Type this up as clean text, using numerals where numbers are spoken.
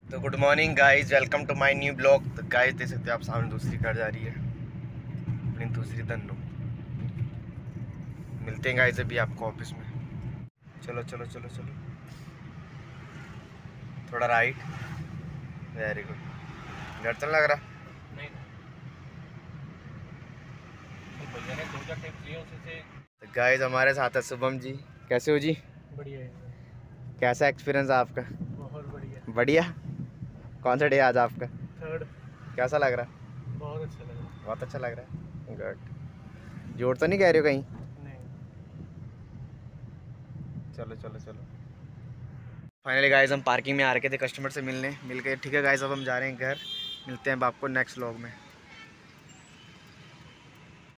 तो good morning guys, welcome to my new blog. तो guys देख सकते हो आप सामने दूसरी कार जा रही है, अपनी दूसरी धन्नो। मिलते हैं गाइस अभी आपको ऑफिस में। चलो चलो चलो चलो, थोड़ा राइट। Very good. घर तो लग रहा नहीं तो भैया ने 2 टेप लिए उससे। तो गाइस हमारे साथ है शुभम जी। कैसे हो जी? बढ़िया है। कैसा एक्सपीरियंस आपका? बहुत बढ़िया। बढ़िया। कौन सा डे आज आपका? थर्ड। कैसा लग रहा? बहुत अच्छा लगा। बहुत अच्छा लग रहा है। गुड। जोर तो नहीं कह रहे हो कहीं? नहीं। चलो चलो चलो। फाइनली गाइस हम पार्किंग में आ रखे थे कस्टमर से मिलने, मिल गए। ठीक है गाइस, अब हम जा रहे हैं घर। मिलते हैं अब आपको नेक्स्ट व्लॉग में।